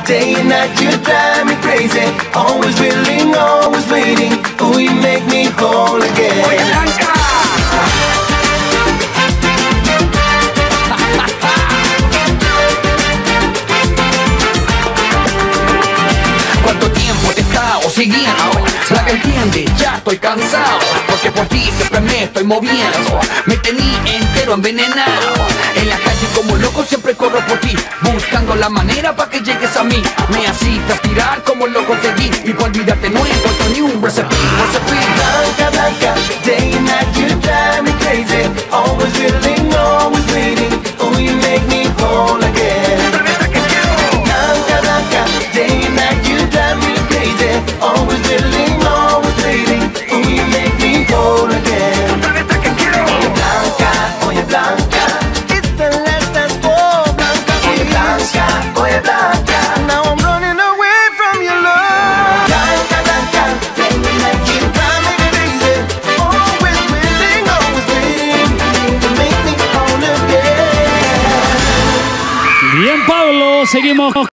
day and night you drive me crazy. Always willing, always waiting. Oh, you make me whole again. Oye, Blanca. ¿Cuánto tiempo te he estado siguiendo? La que entiende, ya estoy cansado, porque por ti siempre me estoy moviendo. Me tení entero envenenado. En la calle como loco siempre corro por ti, buscando la manera para que llegues a mí. Me hacís transpirar como lo conseguí, y por olvidarte no encuentro ni un recipe. Blanca, Blanca, day and night you drive me crazy. Always willing, always waiting. Oh, you make me whole again. Blanca, Blanca, day and night you drive me crazy. Always willing, always waiting. Oh, you make me whole again. Blanca, oye Blanca, it's the last dance for Blanca. Oye Blanca, oye Blanca, now I'm running away from your love. Blanca, Blanca, day and night you drive me crazy. Always willing, always waiting. To make me whole again. Bien, Pablo, seguimos